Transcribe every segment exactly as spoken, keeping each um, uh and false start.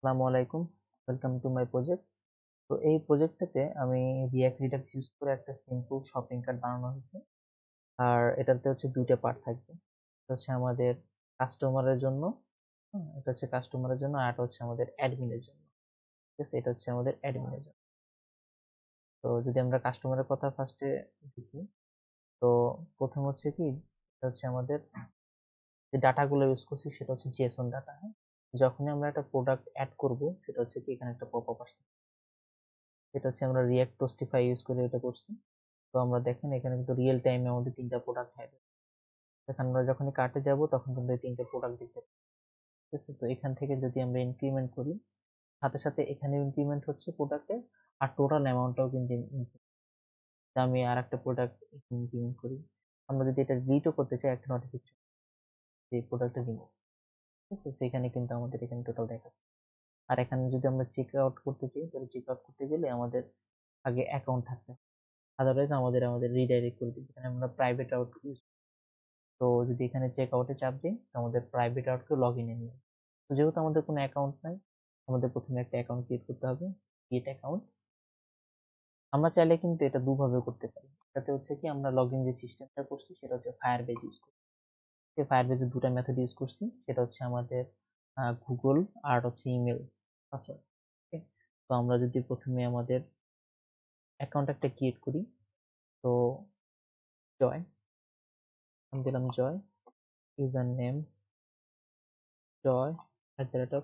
আসসালামু আলাইকুম, welcome to my project. তো এই প্রজেক্টটাতে আমি রিয়াক্ট রিডাক্স ইউজ করে একটা সিম্পল শপিং কার্ট বানানো হয়েছে। আর এটাতে হচ্ছে দুইটা পার্ট থাকবে। এটা হচ্ছে আমাদের কাস্টমারের জন্য, হুম, এটা হচ্ছে কাস্টমারের জন্য, আর এটা হচ্ছে আমাদের অ্যাডমিনের জন্য। ঠিক আছে, এটা হচ্ছে আমাদের অ্যাডমিনের জন্য। তো যদি আমরা কাস্টমারের কথা ফার্স্টে দেখি, তো প্রথম হচ্ছে কি, এটা হচ্ছে আমাদের যে ডাটাগুলো ইউজ করছি সেটা হচ্ছে জেসন ডাটা। হ্যাঁ, যখনই আমরা একটা প্রোডাক্ট অ্যাড করব সেটা হচ্ছে কি এখানে একটা পপ আপ আসবে। এটা হচ্ছে আমরা রিয়াক্ট টোস্টিফাই ইউজ করে এটা করছি। তো আমরা দেখেন এখানে কিন্তু রিয়েল টাইমে আমাদের তিনটা প্রোডাক্ট হবে। এখন আমরা যখনই কার্টে যাব তখন কিন্তু এই তিনটা প্রোডাক্ট দেখতে পাবো। ঠিক আছে, তো এখান থেকে যদি আমরা ইনক্রিমেন্ট করি, সাথে সাথে এখানে ইনক্রিমেন্ট হচ্ছে প্রোডাক্টে, আর টোটাল অ্যামাউন্টটাও কিন্তু increment। তা আমি আর একটা প্রোডাক্ট ইনক্রিমেন্ট করি। আমরা যদি এটা ডিলিটও করতে চাই, একটা নোটিফিকেশন এই প্রোডাক্টটা রিমুভ। ঠিক আছে, সেখানে কিন্তু আমাদের এখানে টোটাল দেখাচ্ছে। আর এখানে যদি আমরা চেক আউট করতে চাই, তাহলে চেক আউট করতে গেলে আমাদের আগে অ্যাকাউন্ট থাকতে হবে, আদারওয়াইজ আমাদের আমাদের রিডাইরেক্ট করে দিবে। এখানে আমরা প্রাইভেট আউট ইউজ, তো যদি এখানে চেক আউটে চাপ দিই তো আমাদের প্রাইভেট আউটকে লগ ইনে নিয়ে, তো যেহেতু আমাদের কোনো অ্যাকাউন্ট নাই, আমাদের প্রথমে একটা অ্যাকাউন্ট ক্রিয়েট করতে হবে, ক্রিয়েট অ্যাকাউন্ট। আমরা চাইলে কিন্তু এটা দুভাবে করতে পারি। এটাতে হচ্ছে কি আমরা লগ ইন যে সিস্টেমটা করছি সেটা হচ্ছে ফায়ারবেজ ইউজ করছি। ফায়ারবেজের দুটা মেথড ইউজ করছি, সেটা হচ্ছে আমাদের গুগল আর হচ্ছে ইমেল পাসওয়ার্ড। তো আমরা যদি প্রথমে আমাদের অ্যাকাউন্ট একটা ক্রিয়েট করি, তো জয়, আমি দিলাম Joy, user name Joy at the rate of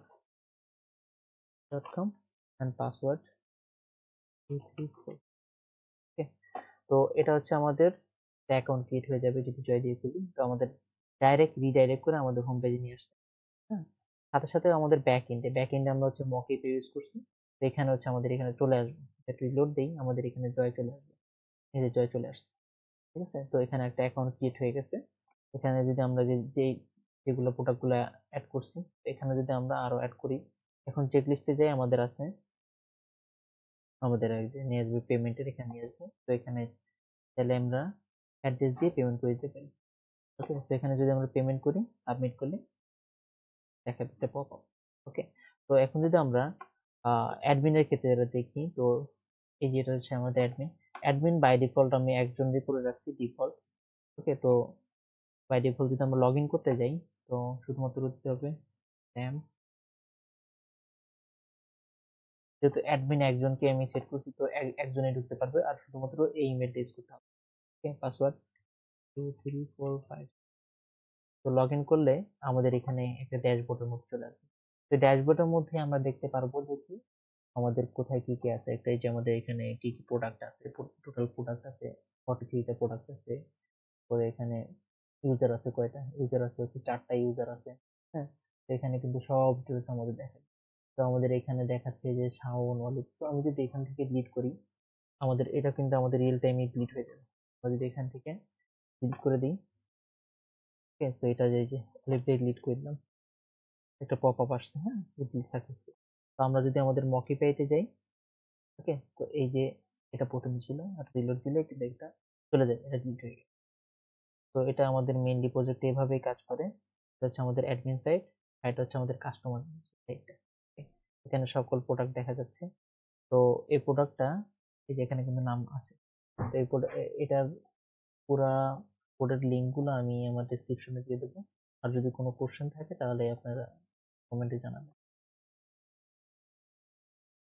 dot com, and password two three four. Okay, তো এটা হচ্ছে আমাদের অ্যাকাউন্ট ক্রিয়েট হয়ে যাবে যদি জয় দিয়ে খুলি। তো আমাদের ডাইরেক্ট রিডাইরেক্ট করে আমাদের হোম পেজে নিয়ে আসছে। হ্যাঁ, সাথে সাথে আমাদের ব্যাক এন্ডে ব্যাক এন্ডে আমরা হচ্ছে মক-আপ ইউজ করছি। তো এখানে হচ্ছে আমাদের এখানে চলে আসবে, একটা রিলোড দেই, আমাদের এখানে জয় চলে আসবে। এই যে জয় চলে আসছে। ঠিক আছে, তো এখানে একটা অ্যাকাউন্ট ক্রিয়েট হয়ে গেছে। এখানে যদি আমরা যে যেই যেগুলো প্রোডাক্টগুলো অ্যাড করছি, এখানে যদি আমরা আরো অ্যাড করি, এখন চেক লিস্টে যাই, আমাদের আছে, আমাদের এই যে নিয়ে আসবে পেমেন্টের, এখানে নিয়ে আসবে। তো এখানে তাহলে আমরা অ্যাড্রেস দিয়ে পেমেন্ট করে দিতে পারি। ওকে, সো এখানে যদি আমরা পেমেন্ট করি, সাবমিট করলে দেখাবে একটা পপ আপ। ওকে, তো এখন যদি আমরা অ্যাডমিনের ক্ষেত্রে যেটা দেখি, তো এই যে এটা হচ্ছে আমাদের অ্যাডমিন। অ্যাডমিন বাই ডিফল্ট আমি একজন দিয়ে করে রাখছি ডিফল্ট। ওকে, তো বাই ডিফল্ট যদি আমরা লগ ইন করতে যাই, তো শুধুমাত্র দিতে হবে স্যাম, যেহেতু অ্যাডমিন একজনকে আমি সেট করছি, তো একজনে ঢুকতে পারবে, আর শুধুমাত্র এই ইমেলটা ইউজ করতে হবে। Okay, password two three four five. তো লগ ইন করলে আমাদের এখানে একটা ড্যাশবোর্ডের মধ্যে চলে আসবে। তো ড্যাশবোর্ডের মধ্যে আমরা দেখতে পারবো যে কি আমাদের কোথায় কি কি আছে। একটা এই যে আমাদের এখানে কি কি প্রোডাক্ট আছে, টোটাল প্রোডাক্ট আছে ফর্টি থ্রিটা প্রোডাক্ট আছে। পরে এখানে ইউজার আছে কয়টা, ইউজার আছে হচ্ছে চারটা ইউজার আছে। হ্যাঁ, তো এখানে কিন্তু সব ডিটেলস আমাদের দেখায়। তো আমাদের এখানে দেখাচ্ছে যে শাওন ওয়ালিদ। তো আমি যদি এখান থেকে ডিলিট করি, আমাদের এটা কিন্তু আমাদের রিয়েল টাইমে ডিলিট হয়ে যাবে। আমরা যদি এখান থেকে ডিলিট করে দিই, ঠিক আছে, এটা যে এই যে অলিভ ডিলিট করে দিলাম, একটা পপ আপ আসছে, হ্যাঁ, ডিলিট সাকসেসফুল। তো আমরা যদি আমাদের মকি পেতে যাই, ওকে, তো এই যে এটা প্রথমে ছিল, আর রিলোড দিলে কিন্তু এটা চলে যাবে, এটা ডিলিট হয়ে গেছে। তো এটা আমাদের মেইনলি প্রজেক্ট এভাবেই কাজ করে। এটা হচ্ছে আমাদের অ্যাডমিন সাইট, আর এটা হচ্ছে আমাদের কাস্টমার সাইটটা। এখানে সকল প্রোডাক্ট দেখা যাচ্ছে। তো এই প্রোডাক্টটা, এই যে এখানে কিন্তু নাম আছে। তো এই প্রোডাক্ট, এটার পুরা কোডের লিঙ্ক গুলো আমি আমার ডেসক্রিপশনে দিয়ে দেবো। আর যদি কোনো কোশ্চেন থাকে তাহলে আপনারা কমেন্টে জানাবেন।